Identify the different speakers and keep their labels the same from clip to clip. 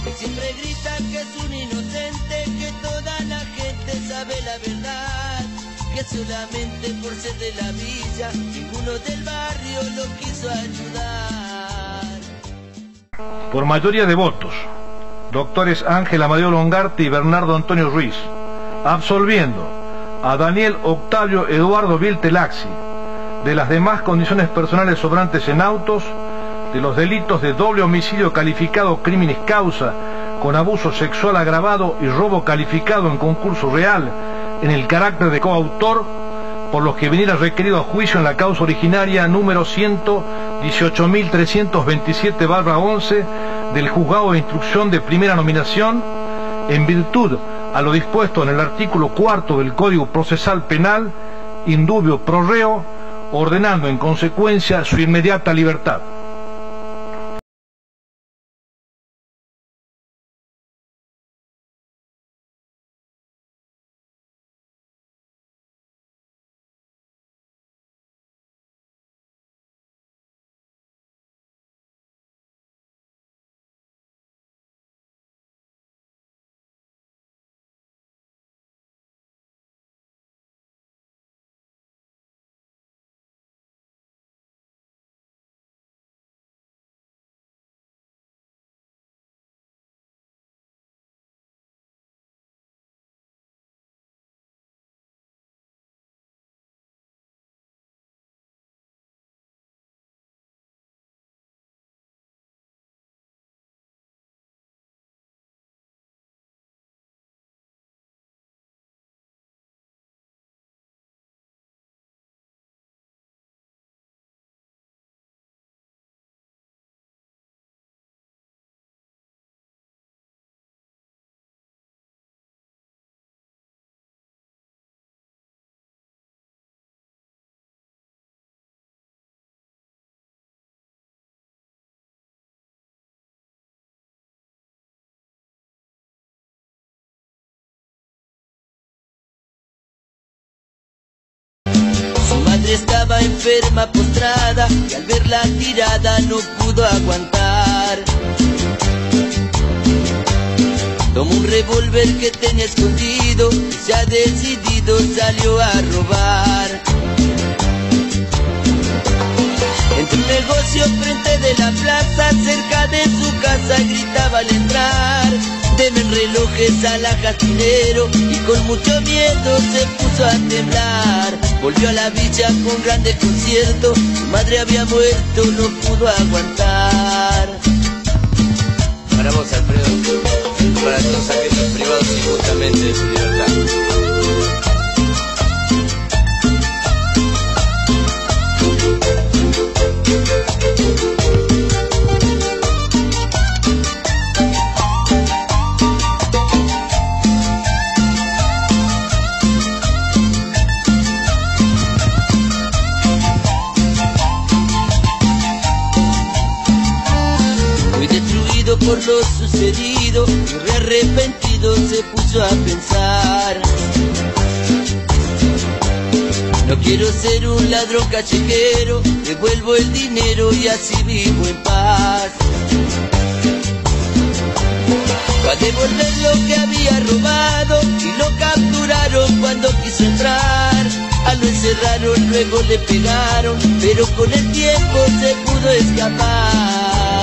Speaker 1: Siempre grita que es un inocente, que toda la gente sabe la verdad, que solamente por ser de la villa, ninguno del barrio lo quiso ayudar.
Speaker 2: Por mayoría de votos, doctores Ángel Amadeo Longarte y Bernardo Antonio Ruiz, absolviendo a Daniel Octavio Eduardo Viltelaxi de las demás condiciones personales sobrantes en autos, de los delitos de doble homicidio calificado criminis causa con abuso sexual agravado y robo calificado en concurso real en el carácter de coautor, por los que viniera requerido a juicio en la causa originaria número 118.327/11 del Juzgado de Instrucción de Primera Nominación, en virtud a lo dispuesto en el artículo 4 del Código Procesal Penal, indubio pro reo, ordenando en consecuencia su inmediata libertad.
Speaker 1: Estaba enferma, postrada, y al verla tirada no pudo aguantar. Tomó un revólver que tenía escondido y ya decidido salió a robar. Entre un negocio frente de la plaza, cerca de su casa, gritaba al entrar: "Deme relojes alajastinero", y con mucho miedo se puso a temblar. Volvió a la villa con gran desconcierto, su madre había muerto, no pudo aguantar.
Speaker 3: Para vos, Alfredo, para todos aquellos privados injustamente de su libertad.
Speaker 1: Por lo sucedido y arrepentido se puso a pensar: no quiero ser un ladrón callejero, devuelvo el dinero y así vivo en paz. Va a devolver lo que había robado y lo capturaron cuando quiso entrar. A lo encerraron, luego le pegaron, pero con el tiempo se pudo escapar.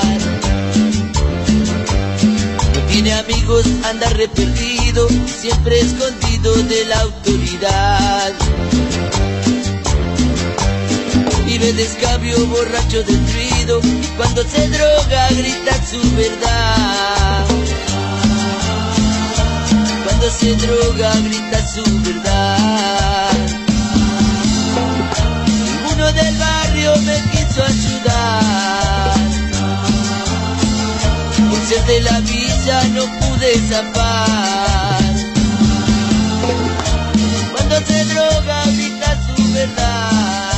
Speaker 1: Tiene amigos, anda re perdido, siempre escondido de la autoridad. Vive de escabio, borracho, destruido, y cuando se droga grita su verdad. Cuando se droga grita su verdad. Ninguno del barrio me quiso ayudar. Por ser de la villa no pude zafar. Cuando se droga grita su verdad.